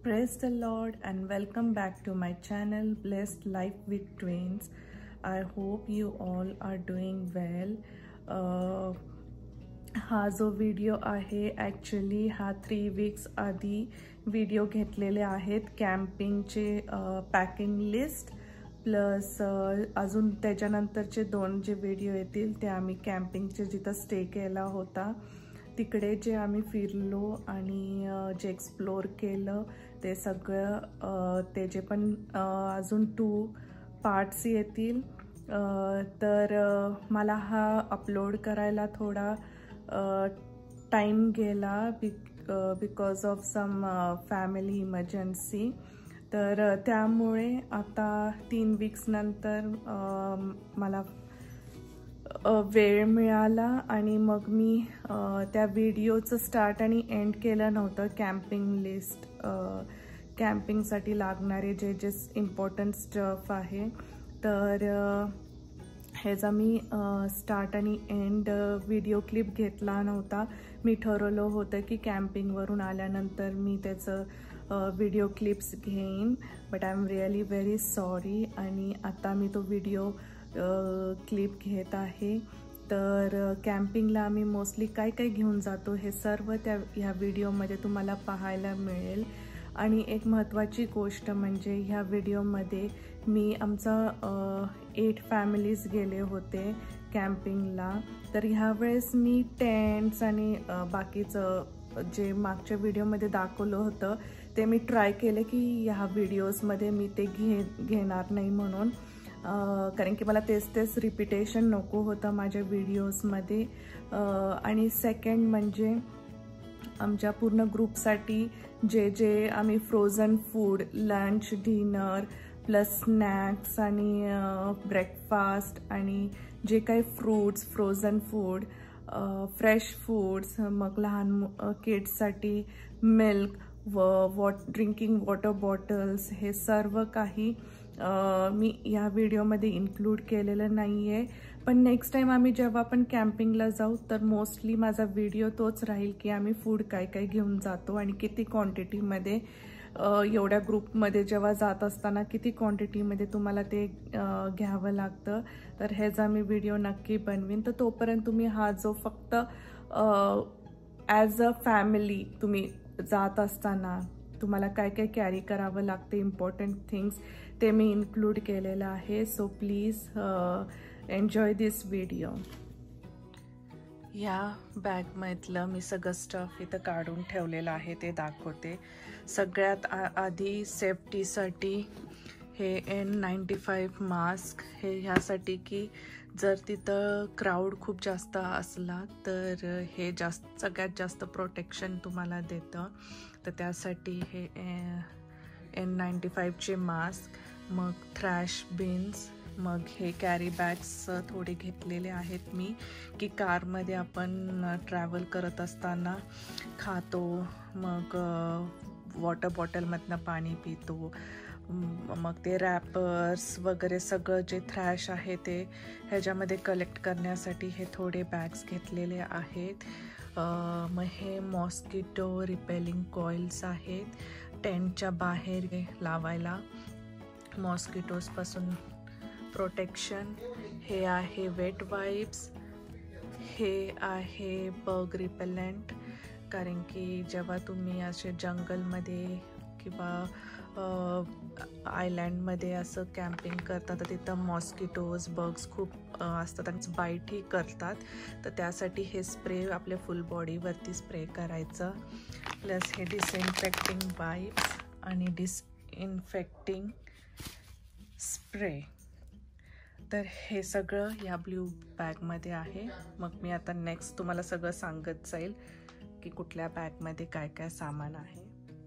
Praise the Lord and welcome back to my channel Blessed Life with Twins. I hope you all are doing well. हा जो video आहे actually हा 3 weeks आधी video घेतलेले आहेत कॅम्पिंगचे packing list plus अजून त्याच्यानंतरचे 2 जे व्हिडिओ येतील ते आम्ही कॅम्पिंगचे जिथं स्टे केला होता तिकडे जे आम्ही फिरलो आणि जे एक्सप्लोर केलं ते सगळं ते जे पण अजून 2 पार्ट्स येतील तर मला हा अपलोड करायला थोडा टाइम गेला because of some family emergency तर त्यामुळे आता 3 वीक्स नंतर मला वेळ मिळाला आणि मग मी त्या व्हिडिओचं स्टार्ट आणि एंड केलं नव्हतं कॅम्पिंग लिस्ट कॅम्पिंगसाठी लागणारे जे जे इम्पॉर्टंट स्टफ आहे तर ह्याचा मी स्टार्ट आणि एंड व्हिडिओ क्लिप घेतला नव्हता मी ठरवलं होतं की कॅम्पिंगवरून आल्यानंतर मी त्याचं व्हिडिओ क्लिप्स घेईन but I am really very sorry आणि आता मी तो व्हिडिओ क्लिप घेत आहे तर कॅम्पिंगला आम्ही मोस्टली काय काय घेऊन जातो हे सर्व ह्या व्हिडिओमध्ये तुम्हाला पाहायला मिळेल आणि एक महत्त्वाची गोष्ट म्हणजे ह्या व्हिडिओमध्ये मी आमचा 8 फॅमिलीज गेले होते कॅम्पिंगला तर ह्यावेळेस मी टेंट्स आणि बाकीचं जे मागच्या व्हिडिओमध्ये दाखवलं होतं ते मी ट्राय केले की ह्या व्हिडिओजमध्ये मी ते घेणार नाही म्हणून कारण की मला तेच रिपिटेशन नको होतं माझ्या व्हिडिओजमध्ये आणि सेकंड म्हणजे आमच्या पूर्ण ग्रुपसाठी जे आम्ही frozen food lunch dinner plus snacks आणि ब्रेकफास्ट आणि जे काही fruits frozen food fresh foods मग लहान किड्ससाठी मिल्क ड्रिंकिंग वॉटर बॉटल्स हे सर्व काही मी या व्हिडिओमध्ये इन्क्लूड केलेलं नाही आहे पण नेक्स्ट टाइम आम्ही जेव्हा पण कॅम्पिंगला जाऊ तर मोस्टली माझा व्हिडिओ तोच राहील की आम्ही फूड काय काय घेऊन जातो आणि किती क्वांटिटीमध्ये एवढ्या ग्रुपमध्ये जेव्हा जात असताना किती क्वांटिटीमध्ये तुम्हाला ते घ्यावं लागतं तर ह्याचा मी व्हिडिओ नक्की बनवीन तर तोपर्यंत तुम्ही हा जो फक्त ॲज अ फॅमिली तुम्ही जात असताना तुम्हाला काय काय कॅरी करावं लागते इम्पॉर्टंट थिंग्स ते मी इन्क्लूड केलेलं आहे so please enjoy this video या बॅगमधलं मी सगळं स्टफ इथं काढून ठेवलेलं आहे ते दाखवते सगळ्यात आधी सेफ्टीसाठी हे N95 मास्क हे ह्यासाठी की जर तिथं क्राऊड खूप जास्त असला तर हे सगळ्यात जास्त प्रोटेक्शन तुम्हाला देतं तर त्यासाठी हे N95चे मास्क मग थ्रॅश बिन्स मग हे कॅरी बॅग्स थोडे घेतलेले आहेत मी की कारमध्ये आपण ट्रॅव्हल करत असताना खातो मग वॉटर बॉटलमधनं पाणी पितो मग ते रॅपर्स वगैरे सगळं जे थ्रॅश आहे ते ह्याच्यामध्ये कलेक्ट करण्यासाठी हे थोडे बॅग्स घेतलेले आहेत मग हे मॉस्किटो रिपेलिंग कॉइल्स आहेत टेंटच्या बाहेर लावायला मॉस्किटोजपासून प्रोटेक्शन हे आहे वेट वाईप्स हे आहे बग रिपेलंट कारण की जेव्हा तुम्ही असे जंगलमध्ये किंवा आयलँडमध्ये असं कॅम्पिंग करतात तर तिथं मॉस्किटोज बग्स खूप असतात आणि बाईटही करतात तर त्यासाठी हे स्प्रे आपल्या फुल बॉडीवरती स्प्रे करायचं प्लस हे डिसइन्फेक्टिंग वाईप्स आणि डिसइन्फेक्टिंग स्प्रे तर हे सगळं या ब्ल्यू बॅगमध्ये आहे मग मी आता नेक्स्ट तुम्हाला सगळं सांगत जाईल की कुठल्या बॅगमध्ये काय काय सामान आहे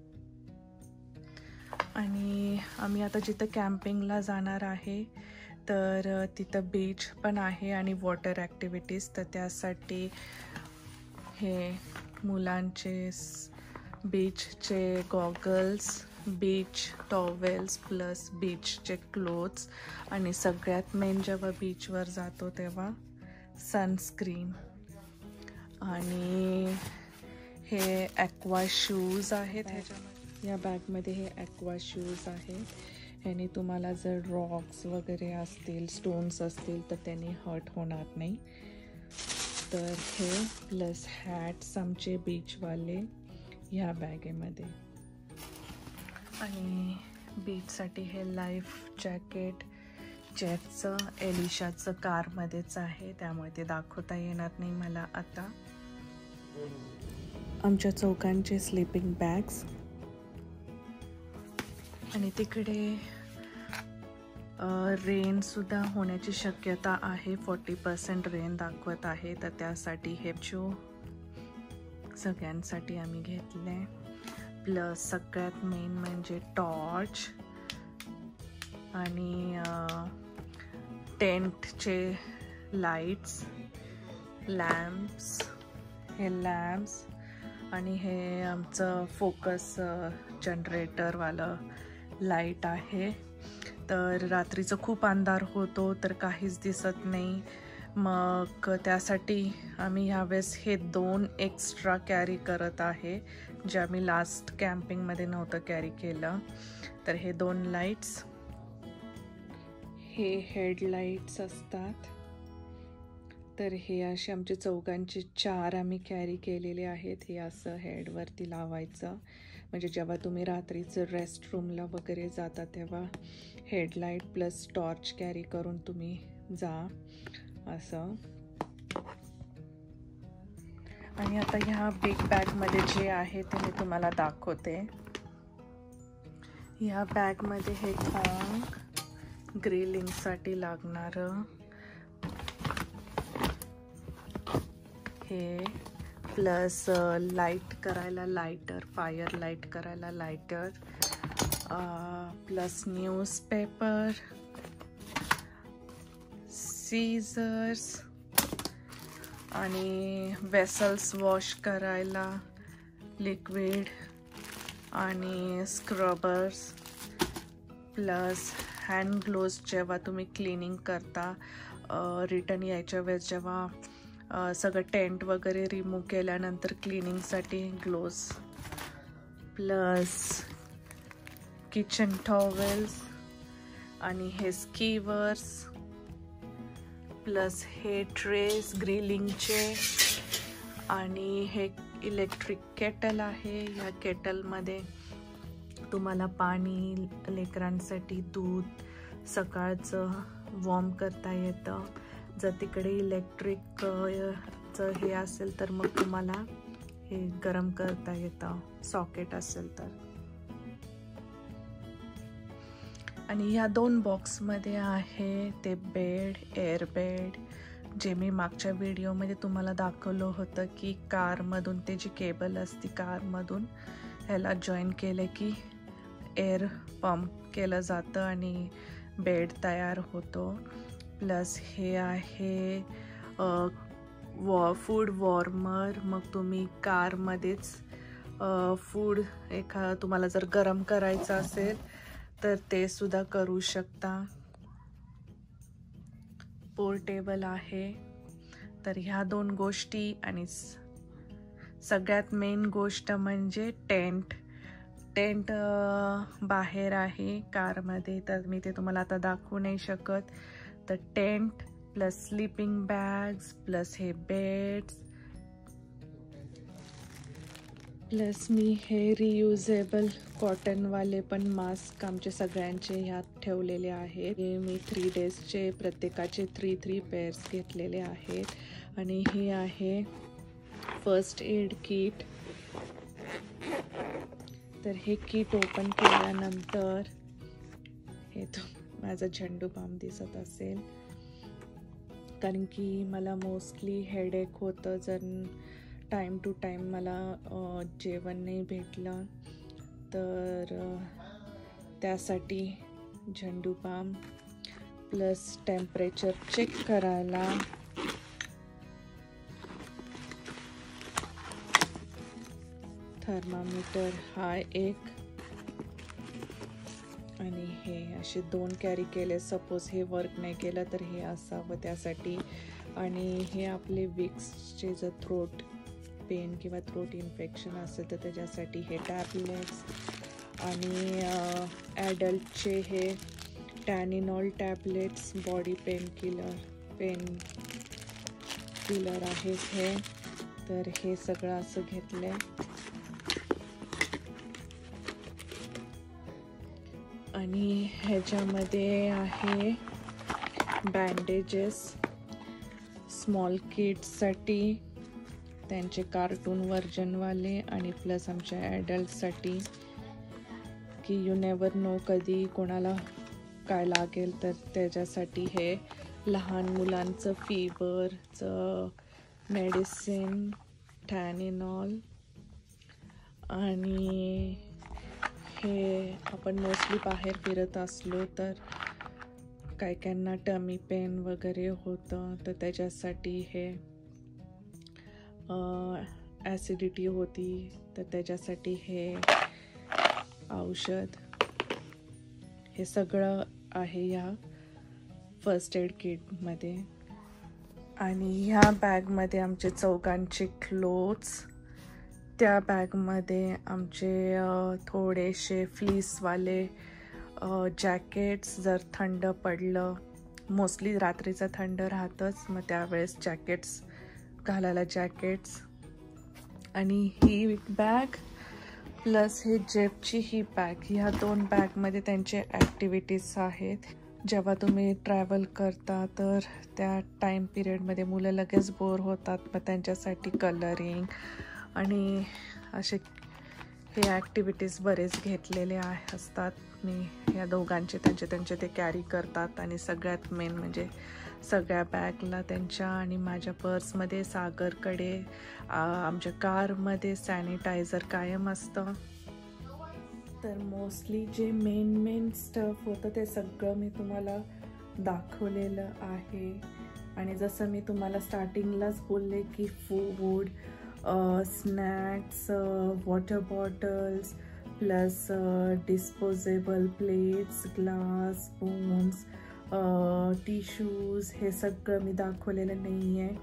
आणि आम्ही आता जिथं कॅम्पिंगला जाणार आहे तर तिथं बीच पण आहे आणि वॉटर ॲक्टिव्हिटीज तर त्यासाठी हे मुलांचे बीचचे गॉगल्स बीच टॉवेल्स प्लस बीचचे क्लोथ्स आणि सगळ्यात मेन जेव्हा बीचवर जातो तेव्हा सनस्क्रीन आणि हे ॲक्वा शूज आहेत ह्याच्यामध्ये या बॅगमध्ये हे ॲक्वा शूज आहेत. ह्याने तुम्हाला जर रॉक्स वगैरे असतील, स्टोन्स असतील तर त्याने हर्ट होणार नाही. तर हे प्लस हॅट्स आमचे बीचवाले ह्या बॅगेमध्ये. आणि बीचसाठी हे लाईफ जॅकेट जेफचं एलिशाचं कारमध्येच आहे, त्यामुळे ते दाखवता येणार नाही मला आता. आमच्या चौकांचे स्लीपिंग बॅग्स. आणि तिकडे रेनसुद्धा होण्याची शक्यता आहे. 40% रेन दाखवत आहे. तर त्यासाठी हे जो सगळ्यांसाठी आम्ही घेतले. प्लस सगळ्यात मेन म्हणजे टॉर्च आणि टेंटचे लाईट्स, लॅम्प्स, हे लॅम्प्स आणि हे आमचं फोकस जनरेटरवालं लाईट आहे. तर रात्रीचं खूप अंधार होतो तर काहीच दिसत नाही. मग त्यासाठी आम्ही ह्यावेळेस हे 2 एक्स्ट्रा कॅरी करत आहे, जे आम्ही लास्ट कॅम्पिंगमध्ये नव्हतं कॅरी केलं. तर हे 2 लाईट्स, हे हेडलाईट्स असतात. तर हे असे आमचे चौकांचे 4 आम्ही कॅरी केलेले आहेत. हे असं हेडवरती लावायचं, म्हणजे जेव्हा तुम्ही रात्रीचं रेस्टरूमला वगैरे जाता तेव्हा हेडलाईट प्लस टॉर्च कॅरी करून तुम्ही जा असं. आणि आता ह्या बिग बॅगमध्ये जे आहे ते मी तुम्हाला दाखवते. ह्या बॅगमध्ये हे थॉंग ग्रिलिंगसाठी लागणारं, हे प्लस लाईट करायला लायटर, फायर लाईट करायला लायटर, प्लस न्यूजपेपर, सीझर्स आणि वेसल्स वॉश करायला लिक्विड आणि स्क्रबर्स, प्लस हँड ग्लोव्ज जेव्हा तुम्ही क्लिनिंग करता रिटर्न यायच्या वेळेस, जेव्हा सगळं टेंट वगैरे रिमूव्ह केल्यानंतर क्लिनिंगसाठी ग्लोव्ज, प्लस किचन टॉवेल्स आणि हे स्कीवर्स, प्लस हे ट्रेस ग्रिलिंगचे. आणि हे इलेक्ट्रिक केटल आहे. ह्या केटलमध्ये तुम्हाला पाणी, लेकरांसाठी दूध सकाळचं वॉर्म करता येतं. जर तिकडे इलेक्ट्रिकचं हे असेल तर मग तुम्हाला हे गरम करता येतं, सॉकेट असेल तर. आणि ह्या 2 बॉक्समध्ये आहे ते बेड, एअर बेड, जे मी मागच्या व्हिडिओमध्ये तुम्हाला दाखवलं होतं की कारमधून ते जी केबल असते कारमधून ह्याला जॉईन केलं की एअर पंप केलं जातं आणि बेड तयार होतो. प्लस हे आहे फूड वॉर्मर. मग तुम्ही कारमध्येच फूड तुम्हाला जर गरम करायचं असेल तर ते सुद्धा करू शकता. पोर्टेबल आहे. तर ह्या 2 गोष्टी आणि सगळ्यात मेन गोष्ट म्हणजे टेंट बाहेर आहे कारमध्ये, तर मी ते तुम्हाला आता दाखवू नाही शकत. तर tent plus sleeping bags plus हे बेड्स, प्लस मी हे रियुजेबल कॉटनवाले पण मास्क आमचे सगळ्यांचे ह्यात ठेवलेले आहेत. हे मी 3 डेजचे प्रत्येकाचे 3 पेअर्स घेतलेले आहेत. आणि हे आहे फर्स्ट एड किट. तर हे किट ओपन केल्यानंतर हे माझा झेंडू बाम दिसत असेल, कारण की मला मोस्टली हेडेक होतं जर टाईम टू टाईम मला जेवण नाही भेटलं तर त्यासाठी Zandu balm, plus temperature check करायला थर्मामीटर हा एक, आणि हे असे 2 कॅरी केले. सपोज हे वर्क नाही केलं तर हे असावं त्यासाठी. आणि हे आपले विक्सचे जर थ्रोट पेन किंवा थ्रोट इन्फेक्शन असेल तर त्याच्यासाठी हे टॅबलेट्स. आणि ॲडल्टचे हे टॅनिनॉल टॅबलेट्स, बॉडी पेन किलर आहेत हे. तर हे सगळं असं घेतलंय. आणि ह्याच्यामध्ये आहे बँडेजेस स्मॉल किड्ससाठी, त्यांचे कार्टून व्हर्जनवाले, आणि प्लस आमच्या ॲडल्टसाठी की यू नेवर नो कधी कोणाला काय लागेल, तर त्याच्यासाठी हे लहान मुलांचं फीवरचं मेडिसिन, टॅनिनॉल. आणि हे आपण मोस्टली बाहेर फिरत असलो तर काहींना टमी पेन वगैरे होतं, तर त्याच्यासाठी हे ॲसिडिटी होती, तर त्याच्यासाठी हे औषध. हे सगळं आहे या फर्स्ट एड किटमध्ये. आणि ह्या बॅगमध्ये आमचे चौघांचे क्लोथ्स, त्या बॅगमध्ये आमचे थोडेसे फ्लीसवाले जॅकेट्स, जर थंड पडलं, मोस्टली रात्रीचं थंड राहतंच, मग त्यावेळेस जॅकेट्स घालायला जॅकेट्स. आणि ही बॅग प्लस हे जेपची ही बॅग, ह्या 2 बॅगमध्ये त्यांचे ॲक्टिव्हिटीज आहेत. जेव्हा तुम्ही ट्रॅव्हल करता तर त्या टाईम पिरियडमध्ये मुलं लगेच बोर होतात, मग त्यांच्यासाठी कलरिंग आणि असे हे ॲक्टिव्हिटीज बरेच घेतलेले असतात. मी या दोघांचे त्यांचे ते कॅरी करतात. आणि सगळ्यात मेन म्हणजे सगळ्या बॅगला त्यांच्या आणि माझ्या पर्समध्ये, सागरकडे, आमच्या कारमध्ये सॅनिटायझर कायम असतं. तर मोस्टली जे मेन स्टफ होतं ते सगळं मी तुम्हाला दाखवलेलं आहे. आणि जसं मी तुम्हाला स्टार्टिंगलाच बोलले की food, snacks, water bottles, plus disposable plates, glass, spoons, tissues, हे सगळं मी दाखवलेलं नाही आहे.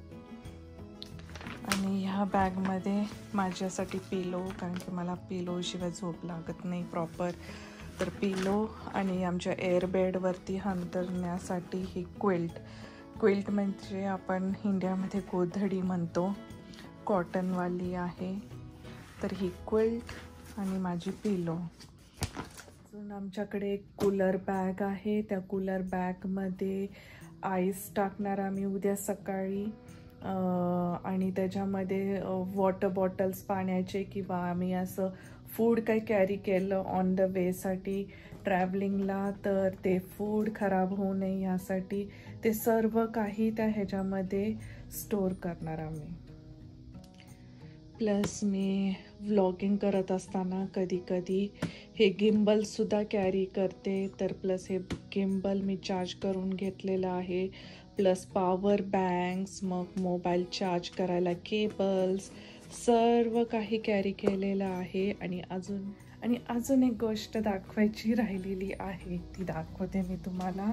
आणि ह्या बॅगमध्ये माझ्यासाठी पिलो, कारण की मला पिलोशिवाय झोप लागत नाही प्रॉपर, तर पिलो. आणि आमच्या एअरबेडवरती अंथरण्यासाठी ही क्विल्ट म्हणजे आपण इंडियामध्ये गोधडी म्हणतो, कॉटनवाली आहे. तर ही क्विल्ट आणि माझी पिलो. अजून आमच्याकडे एक कूलर बॅग आहे. त्या कूलर बॅगमध्ये आईस टाकणार आम्ही उद्या सकाळी. आणि त्याच्यामध्ये वॉटर बॉटल्स पाण्याचे, किंवा आम्ही असं फूड काही कॅरी केलं ऑन द वेसाठी ट्रॅव्हलिंगला, तर ते फूड खराब होऊ नये यासाठी ते सर्व काही त्या ह्याच्यामध्ये स्टोअर करणार आम्ही. प्लस मी व्लॉगिंग करत असताना कधी कधी हे गिम्बलसुद्धा कॅरी करते. तर प्लस हे गिम्बल मी चार्ज करून घेतलेलं आहे. प्लस पॉवर बँक्स, मग मोबाईल चार्ज करायला केबल्स, सर्व काही कॅरी केलेलं आहे. आणि अजून एक गोष्ट दाखवायची राहिलेली आहे, ती दाखवते मी तुम्हाला,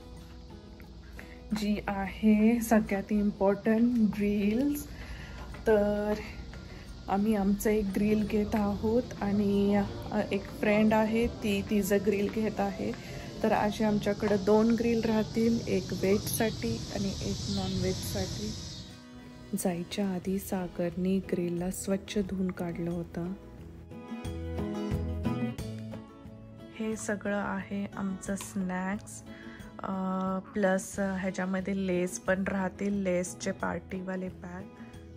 जी आहे सगळ्यात इम्पॉर्टंट, ग्रिल्स. तर आम्ही आमचं एक ग्रिल घेत आहोत आणि एक फ्रेंड आहे तिचं ग्रिल घेत आहे. तर असे आमच्याकडं 2 ग्रिल राहतील, एक व्हेजसाठी आणि एक नॉनव्हेजसाठी. जायच्या आधी सागरनी ग्रिलला स्वच्छ धुवून काढलं होतं. हे सगळं आहे आमचं स्नॅक्स. प्लस ह्याच्यामध्ये लेस पण राहतील, लेसचे पार्टीवाले पॅक.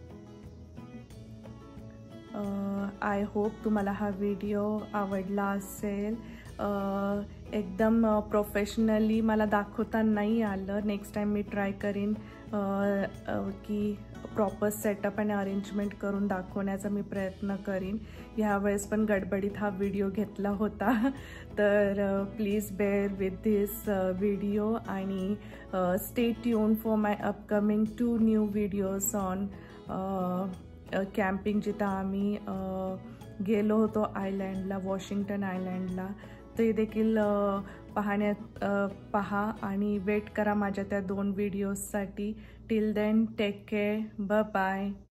आय होप तुम्हाला हा व्हिडिओ आवडला असेल. एकदम प्रोफेशनली मला दाखवता नाही आलं. नेक्स्ट टाईम मी ट्राय करीन की प्रॉपर सेटअप आणि अरेंजमेंट करून दाखवण्याचा मी प्रयत्न करीन. ह्यावेळेस पण गडबडीत हा व्हिडिओ घेतला होता. तर please bear with this video आणि stay tune for my upcoming 2 new videos on camping, जिथं आम्ही गेलो होतो आयलँडला, वॉशिंग्टन आयलँडला. ते देखील पहा आणि वेट करा माझ्या त्या 2 व्हिडिओजसाठी. Till then take care, bye bye.